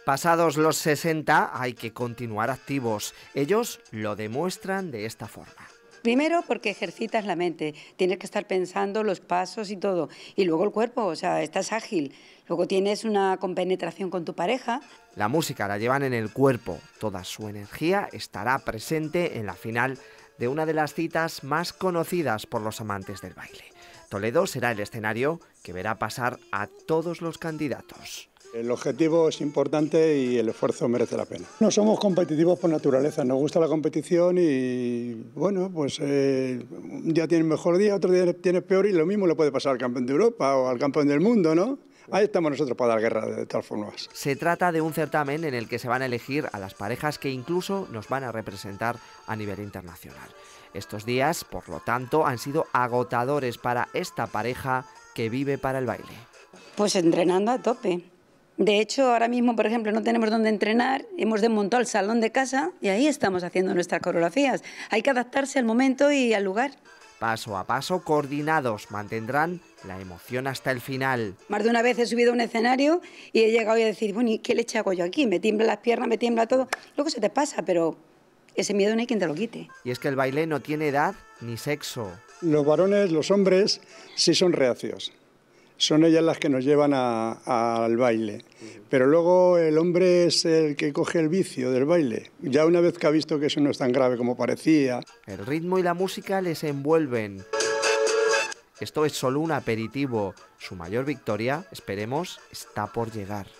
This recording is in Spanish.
Pasados los 60 hay que continuar activos. Ellos lo demuestran de esta forma. Primero porque ejercitas la mente, tienes que estar pensando los pasos y todo. Y luego el cuerpo, o sea, estás ágil. Luego tienes una compenetración con tu pareja. La música la llevan en el cuerpo. Toda su energía estará presente en la final de una de las citas más conocidas por los amantes del baile. Toledo será el escenario que verá pasar a todos los candidatos. El objetivo es importante y el esfuerzo merece la pena. No somos competitivos por naturaleza, nos gusta la competición y bueno, pues un día tienes mejor día, otro día tienes peor y lo mismo le puede pasar al campeón de Europa o al campeón del mundo, ¿no? Ahí estamos nosotros para dar guerra de todas formas. Se trata de un certamen en el que se van a elegir a las parejas que incluso nos van a representar a nivel internacional. Estos días, por lo tanto, han sido agotadores para esta pareja que vive para el baile. Pues entrenando a tope. De hecho, ahora mismo, por ejemplo, no tenemos dónde entrenar, hemos desmontado el salón de casa y ahí estamos haciendo nuestras coreografías. Hay que adaptarse al momento y al lugar. Paso a paso, coordinados, mantendrán la emoción hasta el final. Más de una vez he subido a un escenario y he llegado a decir, bueno, ¿y qué leche hago yo aquí? Me tiemblan las piernas, me tiembla todo. Luego se te pasa, pero ese miedo no hay quien te lo quite. Y es que el baile no tiene edad ni sexo. Los varones, los hombres, sí son reacios. Son ellas las que nos llevan al baile. Pero luego el hombre es el que coge el vicio del baile. Ya una vez que ha visto que eso no es tan grave como parecía. El ritmo y la música les envuelven. Esto es solo un aperitivo. Su mayor victoria, esperemos, está por llegar.